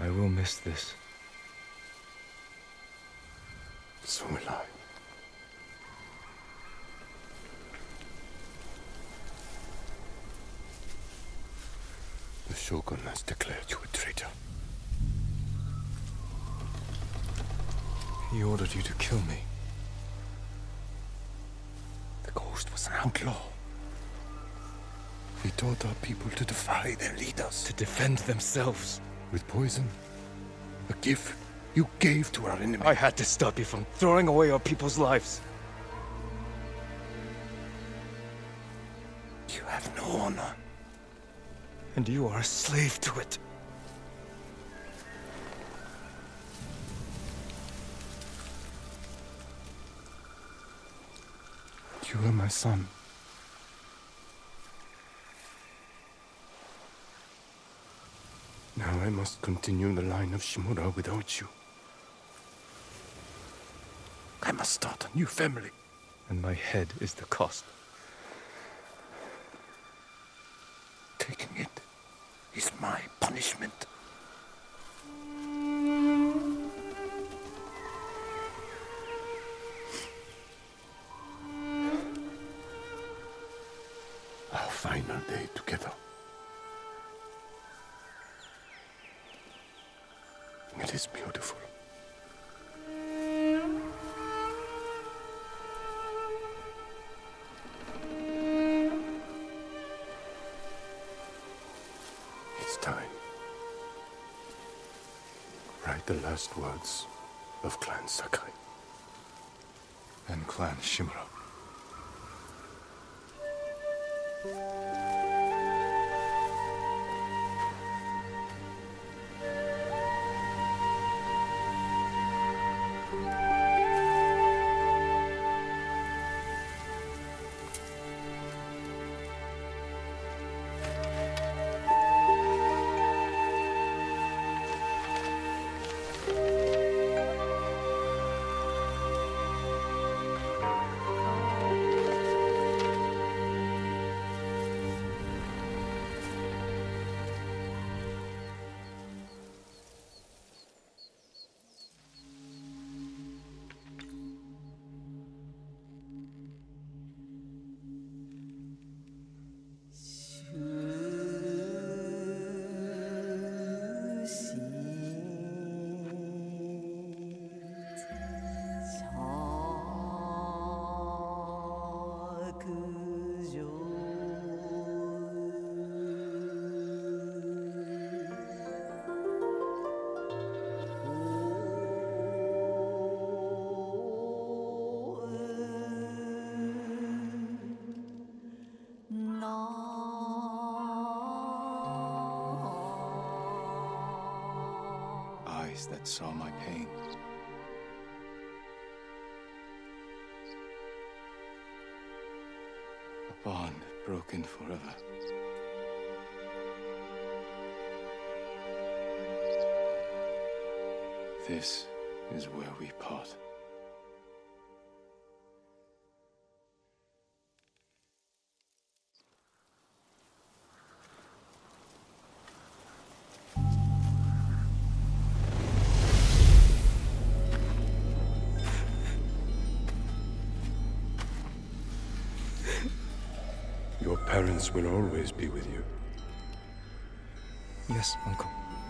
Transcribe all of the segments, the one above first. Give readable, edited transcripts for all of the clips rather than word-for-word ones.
I will miss this. So will I. The Shogun has declared you a traitor. He ordered you to kill me. The Ghost was an outlaw. He taught our people to defy their leaders. To defend themselves. With poison. A gift you gave to our enemy. I had to stop you from throwing away our people's lives. You have no honor. And you are a slave to it. You are my son. Now I must continue the line of Shimura without you. I must start a new family. And my head is the cost. Taking it is my punishment. Our final day together. It is beautiful. It's time. Write the last words of Clan Sakai. And Clan Shimura. Eyes that saw my pain. A bond broken forever. This is where we part. Your parents will always be with you. Yes, Uncle.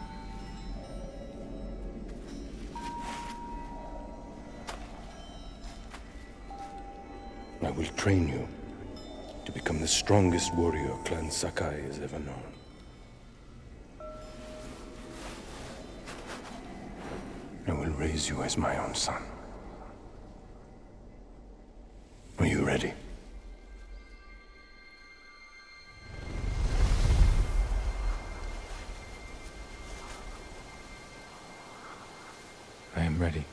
I will train you to become the strongest warrior Clan Sakai has ever known. I will raise you as my own son. Are you ready? I am ready.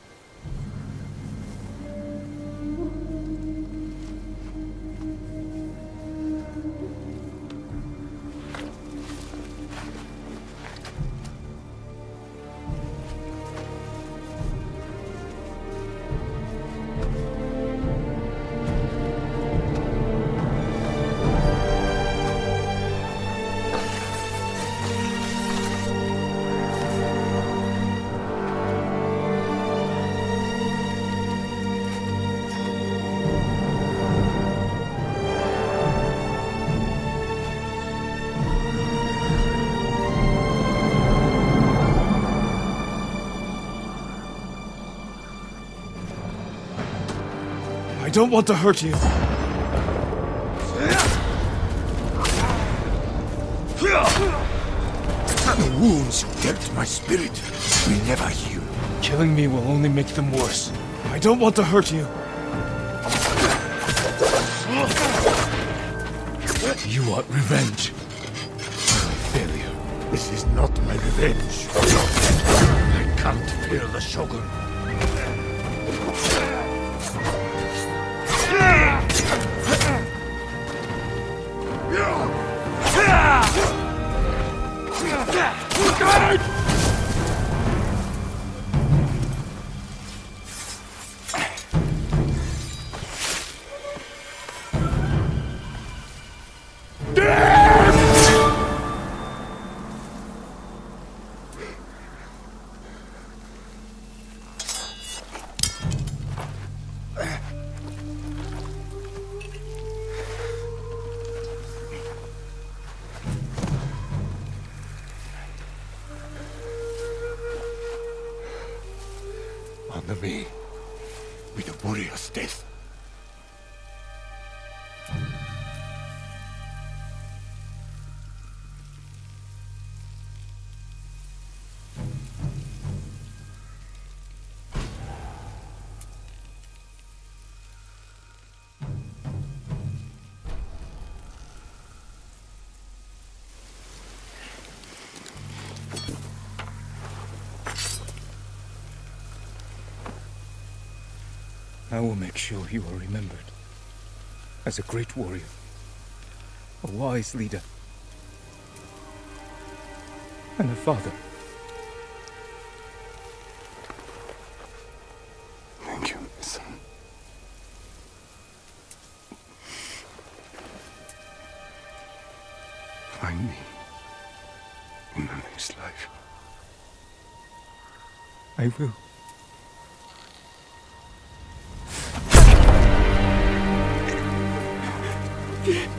don't want to hurt you. The wounds you dealt my spirit will never heal. Killing me will only make them worse. I don't want to hurt you. You want revenge. My failure. This is not my revenge. I can't fear the Shogun. Honor me with a warrior's death. I will make sure you are remembered as a great warrior, a wise leader, and a father. Thank you, my son. Find me in the next life. I will. Yeah.